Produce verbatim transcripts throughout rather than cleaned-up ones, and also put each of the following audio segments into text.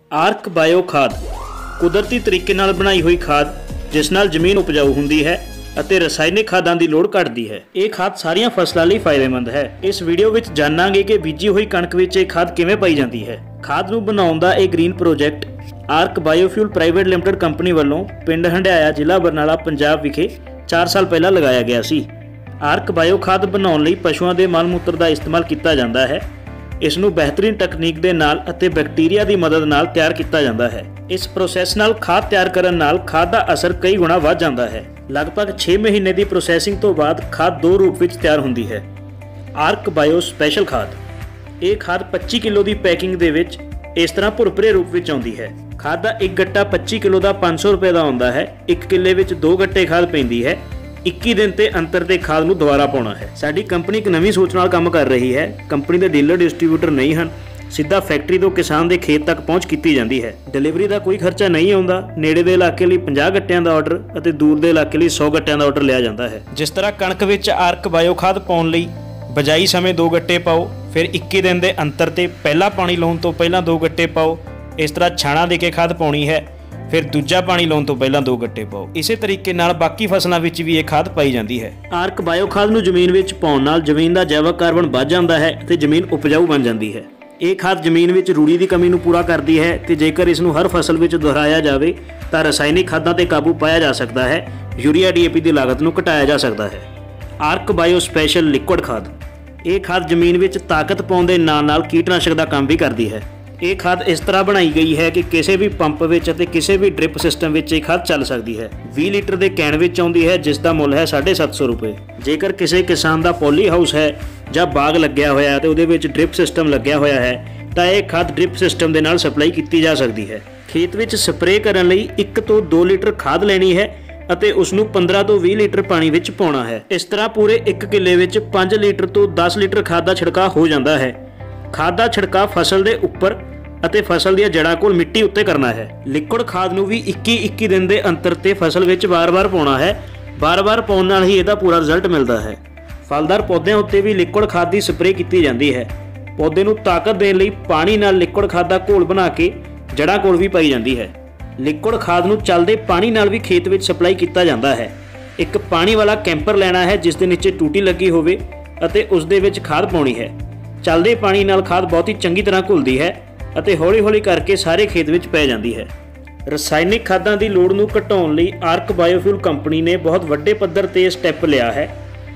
Arc bio खाद कुदरती तरीके नाल बनाई हुई खाद जिस नाल जमीन उपजाऊ हुंदी है ਅਤੇ ਰਸਾਇਣਿਕ ਖਾਦਾਂ ਦੀ ਲੋੜ ਘਟਦੀ ਹੈ। ਇਹ ਖਾਦ ਸਾਰੀਆਂ ਫਸਲਾਂ ਲਈ ਫਾਇਦੇਮੰਦ ਹੈ। ਇਸ ਵੀਡੀਓ ਵਿੱਚ ਜਾਣਾਂਗੇ ਕਿ ਬੀਜੀ ਹੋਈ ਕਣਕ ਵਿੱਚ ਇਹ ਖਾਦ ਕਿਵੇਂ ਪਾਈ ਜਾਂਦੀ ਹੈ। ਖਾਦ ਨੂੰ ਬਣਾਉਣ ਦਾ ਇਹ green project Arc biofuel private limited company ਵੱਲੋਂ ਪਿੰਡ ਹੰਡਿਆਇਆ ਜ਼ਿਲ੍ਹਾ ਬਰਨਾਲਾ ਪੰਜਾਬ ਵਿਖੇ ਚਾਰ ਸਾਲ ਪਹਿਲਾਂ ਲਗਾਇਆ ਗਿਆ ਸੀ। ਆਰਕ ਬਾਇਓ ਖਾਦ ਬਣਾਉਣ ਲਈ ਪਸ਼ੂਆਂ ਦੇ ਮਲ ਮੂਤਰ ਦਾ ਇਸਤੇਮਾਲ ਕੀਤਾ ਜਾਂਦਾ ਹੈ। ਇਸ ਨੂੰ ਬਿਹਤਰੀਨ ਤਕਨੀਕ ਦੇ ਨਾਲ ਅਤੇ ਬੈਕਟੀਰੀਆ ਦੀ ਮਦਦ ਨਾਲ ਤਿਆਰ ਕੀਤਾ ਜਾਂਦਾ ਹੈ। ਇਸ ਪ੍ਰੋਸੈਸ ਨਾਲ ਖਾਦ ਤਿਆਰ ਕਰਨ ਨਾਲ ਖਾਦ ਦਾ ਅਸਰ ਕਈ ਗੁਣਾ ਵੱਧ ਜਾਂਦਾ ਹੈ। लगभग छे महीने की प्रोसैसिंग तो बाद खाद दो रूप में तैयार होती है। आर्क बायो स्पैशल खाद ये खाद पच्ची किलो की पैकिंग दे विच इस तरह भुरभुरे रूप में आती है। खाद का एक गट्टा पच्ची किलो का पाँच सौ रुपये का आता है। एक किले में दो गट्टे खाद पैंदी है। इक्की दिन के अंतर से खाद को दोबारा पाना है। साडी कंपनी एक नवी सोच नाल काम कर रही है। कंपनी के डीलर डिस्ट्रीब्यूटर नहीं हैं। सीधा फैक्ट्री तो किसान के खेत तक पहुँच की जाती है। डिलीवरी का कोई खर्चा नहीं आता। नेड़े के इलाके लिए पचास गट्टियां का ऑर्डर और दूर के इलाके लिए सौ गट्टियां का ऑर्डर लिया जाता है। जिस तरह कणक विच आर्क बायो खाद पाउण लई बजाई समय दो गट्टे पाओ, फिर इक्की दिन के अंतर ते पहला पानी लाउण तो पहला दो गट्टे पाओ। इस तरह छाणा दे के खाद पाउणी है, फिर दूजा पानी लाउण तो पहला दो गट्टे पाओ। इसे तरीके नाल बाकी फसलों विच भी ये खाद पाई जाती है। आर्क बायो खाद नूं जमीन विच पाउण नाल जमीन का जैविक कार्बन वध जाता है ते जमीन उपजाऊ बन जाती है। ਇਹ ਖਾਦ ਜ਼ਮੀਨ ਵਿੱਚ ਰੂੜੀ ਦੀ ਕਮੀ ਨੂੰ ਪੂਰਾ ਕਰਦੀ ਹੈ ਤੇ ਜੇਕਰ ਇਸ ਨੂੰ ਹਰ ਫਸਲ ਵਿੱਚ ਦੁਹਰਾਇਆ ਜਾਵੇ ਤਾਂ ਰਸਾਇਣਿਕ ਖਾਦਾਂ ਤੇ ਕਾਬੂ ਪਾਇਆ ਜਾ ਸਕਦਾ ਹੈ। ਯੂਰੀਆ ਡੀਏਪੀ ਦੀ ਲਾਗਤ ਨੂੰ ਘਟਾਇਆ ਜਾ ਸਕਦਾ ਹੈ। ਆਰਕ ਬਾਇਓ ਸਪੈਸ਼ਲ ਲਿਕੁਇਡ ਖਾਦ ਇਹ ਖਾਦ ਜ਼ਮੀਨ ਵਿੱਚ ਤਾਕਤ ਪਾਉਣ ਦੇ ਨਾਲ ਨਾਲ ਕੀਟਨਾਸ਼ਕ ਦਾ ਕੰਮ ਵੀ ਕਰਦੀ ਹੈ। ਇਹ ਖਾਦ ਇਸ ਤਰ੍ਹਾਂ ਬਣਾਈ ਗਈ ਹੈ ਕਿ ਕਿਸੇ ਵੀ ਪੰਪ ਵਿੱਚ ਅਤੇ ਕਿਸੇ ਵੀ ਡ੍ਰਿਪ ਸਿਸਟਮ ਵਿੱਚ ਇਹ ਖਾਦ ਚੱਲ ਸਕਦੀ ਹੈ। ਵੀਹ ਲੀਟਰ ਦੇ ਕੈਨ ਵਿੱਚ ਆਉਂਦੀ ਹੈ ਜਿਸ ਦਾ ਮੁੱਲ ਹੈ ਸਾਢੇ ਸੱਤ ਸੌ ਰੁਪਏ। ਜੇਕਰ ਕਿਸੇ ਕਿਸਾਨ ਦਾ ਪੋਲੀ ਹਾਊਸ ਹੈ ਜਾਂ ਬਾਗ ਲੱਗਿਆ ਹੋਇਆ ਹੈ ਤੇ ਉਹਦੇ ਵਿੱਚ ਡ੍ਰਿਪ ਸਿਸਟਮ ਲੱਗਿਆ ਹੋਇਆ ਹੈ ਤਾਂ ਇਹ ਖਾਦ ਡ੍ਰਿਪ ਸਿਸਟਮ ਦੇ ਨਾਲ ਸਪਲਾਈ ਕੀਤੀ ਜਾ ਸਕਦੀ ਹੈ। ਖੇਤ ਵਿੱਚ ਸਪਰੇਅ ਕਰਨ ਲਈ ਇੱਕ ਤੋਂ ਦੋ ਲੀਟਰ ਖਾਦ ਲੈਣੀ ਹੈ ਅਤੇ ਉਸ ਨੂੰ ਪੰਦਰਾਂ ਤੋਂ ਵੀਹ ਲੀਟਰ ਪਾਣੀ ਵਿੱਚ ਪਾਉਣਾ ਹੈ। ਇਸ ਤਰ੍ਹਾਂ ਪੂਰੇ ਇੱਕ ਕਿੱਲੇ ਵਿੱਚ ਪੰਜ ਲੀਟਰ ਤੋਂ ਦਸ ਲੀਟਰ ਖਾਦ ਦਾ ਛਿੜਕਾਅ ਹੋ ਜਾਂਦਾ ਹੈ। ਖਾਦ ਦਾ ਛਿੜਕਾਅ ਫਸਲ ਦੇ ਉੱਪਰ ਅਤੇ ਫਸਲ ਦੀਆਂ ਜੜ੍ਹਾਂ ਕੋਲ ਮਿੱਟੀ ਉੱਤੇ ਕਰਨਾ ਹੈ। ਲਿਕੁਇਡ ਖਾਦ ਨੂੰ ਵੀ ਇੱਕੀ ਇੱਕੀ ਦਿਨ ਦੇ ਅੰਤਰ ਤੇ ਫਸਲ ਵਿੱਚ ਵਾਰ-ਵਾਰ ਪਾਉਣਾ ਹੈ। ਵਾਰ-ਵਾਰ ਪਾਉਣ ਨਾਲ ਹੀ ਇਹਦਾ ਪੂਰਾ ਰਿਜ਼ਲਟ ਮਿਲਦਾ ਹੈ। ਫਲਦਾਰ ਪੌਦਿਆਂ ਉੱਤੇ ਵੀ ਲਿਕੁਇਡ ਖਾਦ ਦੀ ਸਪਰੇਅ ਕੀਤੀ ਜਾਂਦੀ ਹੈ। ਪੌਦੇ ਨੂੰ ਤਾਕਤ ਦੇਣ ਲਈ ਪਾਣੀ ਨਾਲ ਲਿਕੁਇਡ ਖਾਦ ਦਾ ਘੋਲ ਬਣਾ ਕੇ ਜੜ੍ਹਾਂ ਕੋਲ ਵੀ ਪਾਈ ਜਾਂਦੀ ਹੈ। ਲਿਕੁਇਡ ਖਾਦ ਨੂੰ ਚੱਲਦੇ ਪਾਣੀ ਨਾਲ ਵੀ ਖੇਤ ਵਿੱਚ ਸਪਲਾਈ ਕੀਤਾ ਜਾਂਦਾ ਹੈ। ਇੱਕ ਪਾਣੀ ਵਾਲਾ ਕੈਂਪਰ ਲੈਣਾ ਹੈ ਜਿਸ ਦੇ ਨੀਚੇ ਟੂਟੀ ਲੱਗੀ ਹੋਵੇ ਅਤੇ ਉਸ ਦੇ ਵਿੱਚ ਖਾਦ ਪਾਉਣੀ ਹੈ। ਚੱਲਦੇ ਪਾਣੀ ਨਾਲ ਖਾਦ ਬਹੁਤ ਹੀ ਚੰਗੀ ਤਰ੍ਹਾਂ ਘੁਲਦੀ ਹੈ ਅਤੇ ਹੌਲੀ-ਹੌਲੀ ਕਰਕੇ ਸਾਰੇ ਖੇਤ ਵਿੱਚ ਪੈ ਜਾਂਦੀ ਹੈ। ਰਸਾਇਣਿਕ ਖਾਦਾਂ ਦੀ ਲੋੜ ਨੂੰ ਘਟਾਉਣ ਲਈ ਆਰਕ ਬਾਇਓਫਿਊਲ ਕੰਪਨੀ ਨੇ ਬਹੁਤ ਵੱਡੇ ਪੱਧਰ ਤੇ ਸਟੈਪ ਲਿਆ ਹੈ।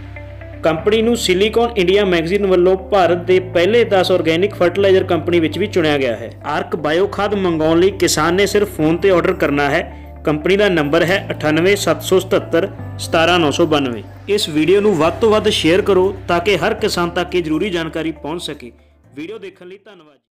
ਕੰਪਨੀ ਨੂੰ ਸਿਲੀਕਨ ਇੰਡੀਆ ਮੈਗਜ਼ੀਨ ਵੱਲੋਂ ਭਾਰਤ ਦੇ ਪਹਿਲੇ ਦਸ ਆਰਗੈਨਿਕ ਫਰਟੀਲਾਈਜ਼ਰ ਕੰਪਨੀ ਵਿੱਚ ਵੀ ਚੁਣਿਆ ਗਿਆ ਹੈ। ਆਰਕ ਬਾਇਓ ਖਾਦ ਮੰਗਾਉਣ ਲਈ ਕਿਸਾਨ ਨੇ ਸਿਰਫ ਫੋਨ ਤੇ ਆਰਡਰ ਕਰਨਾ ਹੈ। ਕੰਪਨੀ ਦਾ ਨੰਬਰ ਹੈ ਅਠਾਨਵੇਂ ਸੱਤ ਸੌ ਸਤੱਤਰ ਸਤਾਰਾਂ ਨੌ ਸੌ ਬਾਨਵੇਂ। ਇਸ ਵੀਡੀਓ ਨੂੰ ਵੱਧ ਤੋਂ ਵੱਧ ਸ਼ੇਅਰ ਕਰੋ ਤਾਂ ਕਿ ਹਰ ਕਿਸਾਨ ਤੱਕ ਇਹ ਜ਼ਰੂਰੀ ਜਾਣਕਾਰੀ ਪਹੁੰਚ ਸਕੇ। ਵੀਡੀਓ ਦੇਖਣ ਲਈ ਧੰਨਵਾਦ।